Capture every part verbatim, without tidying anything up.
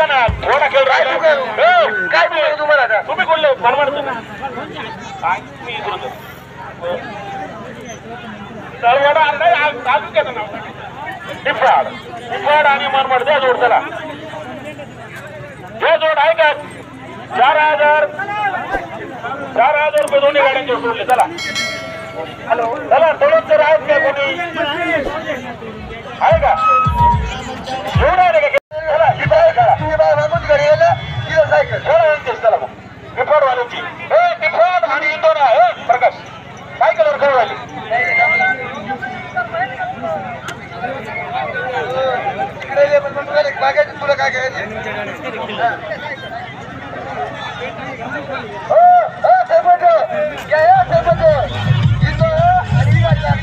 ऐका ना थोडा खेळ राहिला काय बोलतो तुम्हाला आता तुम्ही कोणले मनमाड काय मी बोलतो तळवाडा आणलाय तालुक्याचं नाव निफाड निफाड आणि मनमाड द्या जोड चला हे जोड आहे का चार हजार चार हजार रुपये दोन्ही गाड्यांचे सोडले चला हॅलो चला थोडं तर आहेत का कोणी आहे का एवढं आहे का चला निफाड करा तुम्ही बाय मागून घरी यायला तिला सायकल थोडं आणतेस चला मग निफाड वाल्यांची हे निफाड आणि इंदोरा हे प्रकाश सायकलवर खेळ राहिली तिकडे बागायचं तुला काय करायचं हो हो सेपट या या सेपट इंदोरा आणि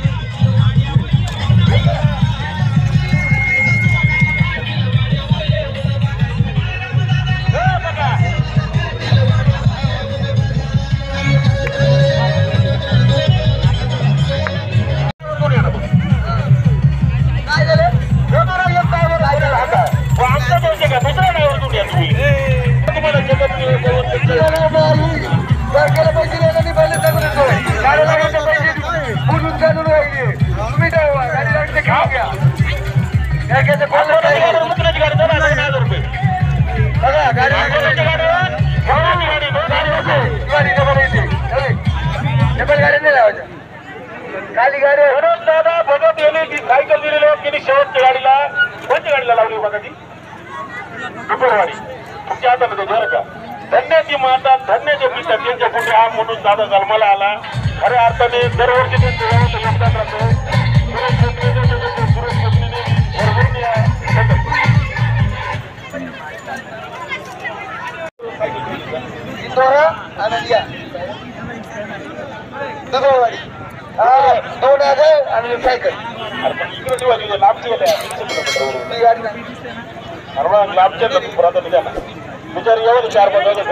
खाली गाडी म्हणून दादा बघत गेली की सायकल दिलेली की शेवटच्या गाडीला कोणत्या गाडीला लावली बघा ती दुपारवाडी तुमच्या हातात होते बरं का धन्याची माता धन्याचे पिता त्यांच्या पुढे हा म्हणून दादा जन्माला आला खऱ्या अर्थाने दरवर्षी त्यांचं योगदान राहतं इंदोरा आनंदिया दुधवाडी दोन हजार आणि सायकल लाभच्या विचार एवढं चार पंधरा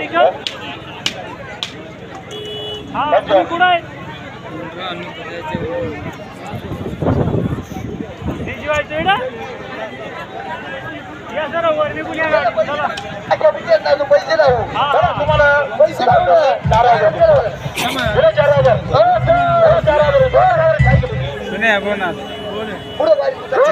पैसे लावू तुम्हाला पैसे लावू चार हजार चार हजार चार हजार पुढे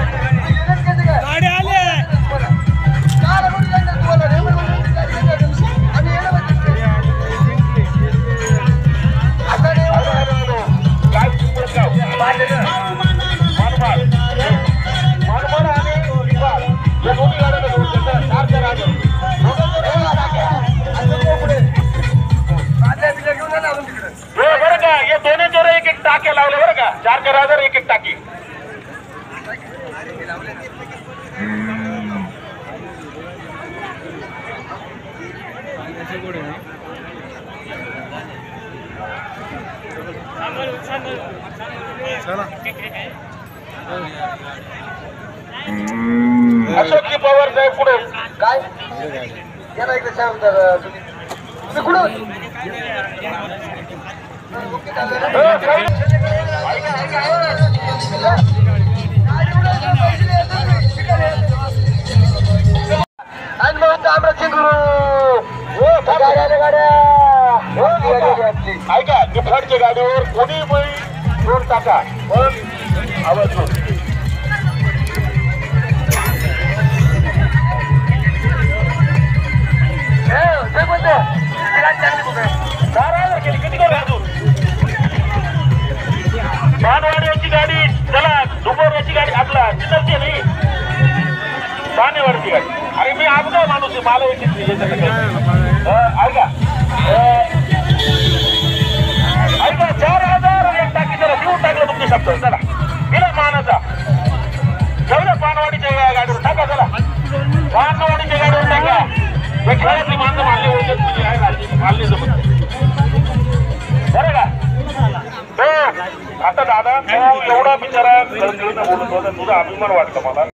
टाके लावले बरं का चार चार हजार एक एक टाकी अशोक की पवार साहेब पुढे काय याला एकदा सांग तर तुम्ही कुठं ऐका निफाडच्या गाडीवर कोणी दोन टाका पण आवाज किती बाणवाड्याची गाडी चला दुपारची गाडी आपला चितलची नाही बाणेवाडीची गाडी अरे मी आपला माणूस आहे मला ऐका ऐका चार हजार एक टाकी चला देऊन टाकलं तुमचे शब्द चला दिला मानाचा जेवढ्या बाणवाडीच्या गाडीवर टाका चला बाणवाडीच्या गाडीवर टाका खेळातली माणसं मानली होते मानली जमत बरं का आता दादा एवढा बिचारा बोलत होता तुझा अभिमान वाटतो मला